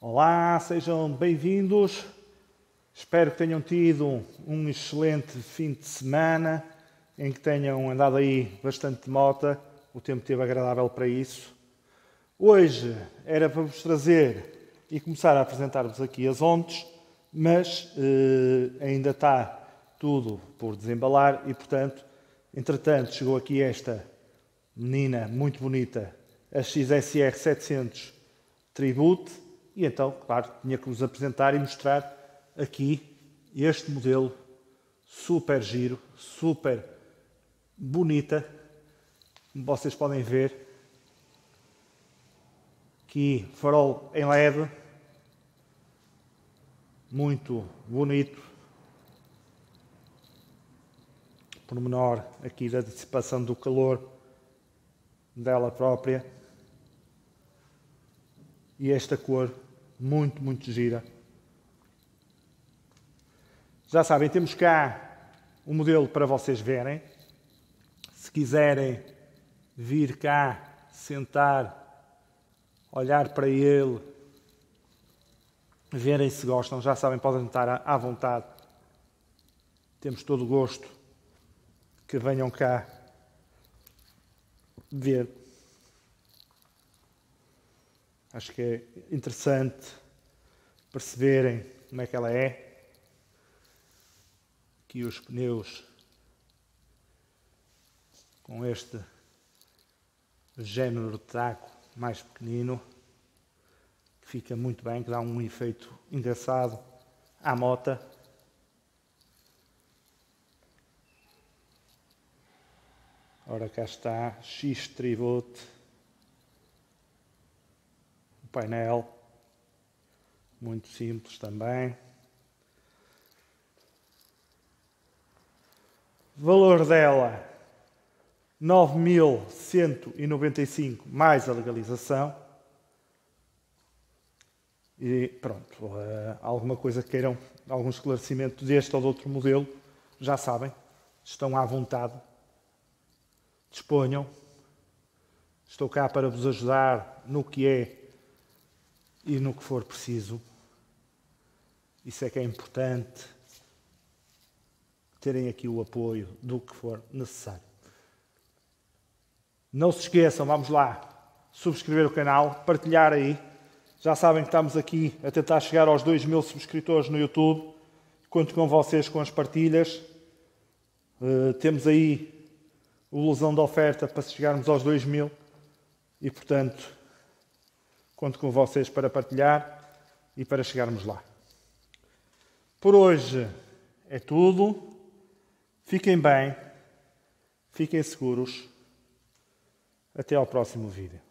Olá, sejam bem-vindos. Espero que tenham tido um excelente fim de semana, em que tenham andado aí bastante de mota. O tempo esteve agradável para isso. Hoje era para vos trazer e começar a apresentar-vos aqui as ontes, mas ainda está tudo por desembalar e, portanto, entretanto, chegou aqui esta menina muito bonita, a XSR 700 Tribute. E então, claro, tinha que vos apresentar e mostrar aqui este modelo super giro, super bonita. Como vocês podem ver, aqui farol em LED, muito bonito. Pormenor aqui da dissipação do calor dela própria. E esta cor muito gira. Já sabem, temos cá um modelo para vocês verem. Se quiserem vir cá, sentar, olhar para ele, verem se gostam, já sabem, podem estar à vontade. Temos todo o gosto que venham cá ver. Acho que é interessante perceberem como é que ela é. Aqui os pneus com este género de taco mais pequenino, que fica muito bem, que dá um efeito engraçado à mota. Ora, cá está, X-Tribute. Painel, muito simples também. Valor dela, 9.195 mais a legalização. E pronto, alguma coisa que queiram, algum esclarecimento deste ou de outro modelo, já sabem, estão à vontade, disponham. Estou cá para vos ajudar no que é e no que for preciso. Isso é que é importante, terem aqui o apoio do que for necessário. Não se esqueçam, vamos lá, subscrever o canal, partilhar aí. Já sabem que estamos aqui a tentar chegar aos 2.000 subscritores no YouTube. Conto com vocês com as partilhas. Temos aí o ilusão da oferta para chegarmos aos 2.000 e, portanto, conto com vocês para partilhar e para chegarmos lá. Por hoje é tudo. Fiquem bem, fiquem seguros. Até ao próximo vídeo.